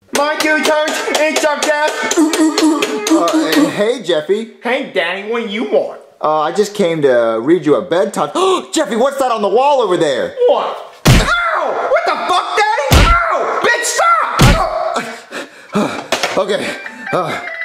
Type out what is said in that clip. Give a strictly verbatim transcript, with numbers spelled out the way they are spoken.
My two turns, it's our death. Uh, hey, Jeffy. Hey, Danny, what do you want? Uh, I just came to read you a bedtime. Jeffy, what's that on the wall over there? What? Ow! What the fuck, Daddy? Ow! Bitch, stop! Okay. Uh,